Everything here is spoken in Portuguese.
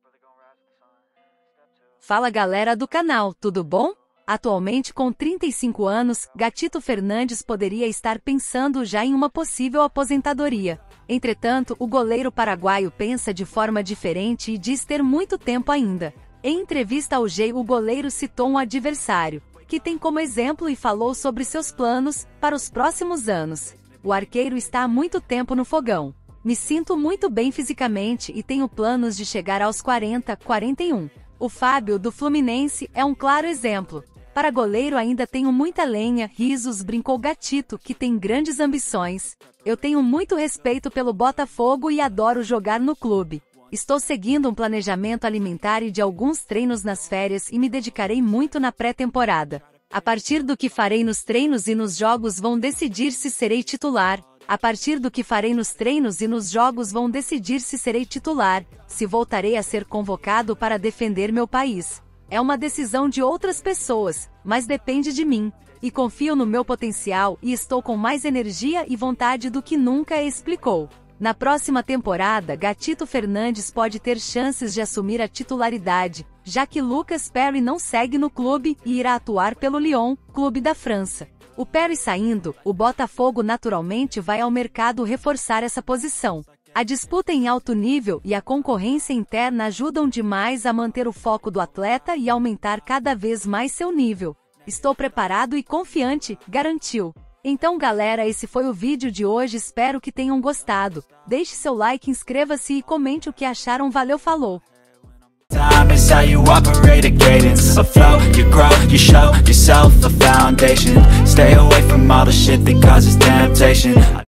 Fala galera do canal, tudo bom? Atualmente com 35 anos, Gatito Fernandes poderia estar pensando já em uma possível aposentadoria. Entretanto, o goleiro paraguaio pensa de forma diferente e diz ter muito tempo ainda. Em entrevista ao G, o goleiro citou um adversário, que tem como exemplo e falou sobre seus planos para os próximos anos. O arqueiro está há muito tempo no fogão. Me sinto muito bem fisicamente e tenho planos de chegar aos 40, 41. O Fábio, do Fluminense, é um claro exemplo. Para goleiro ainda tenho muita lenha, risos, brincou Gatito, que tem grandes ambições. Eu tenho muito respeito pelo Botafogo e adoro jogar no clube. Estou seguindo um planejamento alimentar e de alguns treinos nas férias e me dedicarei muito na pré-temporada. A partir do que farei nos treinos e nos jogos vão decidir se serei titular. A partir do que farei nos treinos e nos jogos vão decidir se serei titular, se voltarei a ser convocado para defender meu país. É uma decisão de outras pessoas, mas depende de mim. E confio no meu potencial e estou com mais energia e vontade do que nunca, explicou. Na próxima temporada, Gatito Fernandes pode ter chances de assumir a titularidade, já que Lucas Perry não segue no clube e irá atuar pelo Lyon, clube da França. O Perry saindo, o Botafogo naturalmente vai ao mercado reforçar essa posição. A disputa em alto nível e a concorrência interna ajudam demais a manter o foco do atleta e aumentar cada vez mais seu nível. Estou preparado e confiante, garantiu. Então galera, esse foi o vídeo de hoje, espero que tenham gostado. Deixe seu like, inscreva-se e comente o que acharam. Valeu, falou! Time is how you operate a cadence. A flow, you grow, you show yourself a foundation. Stay away from all the shit that causes temptation.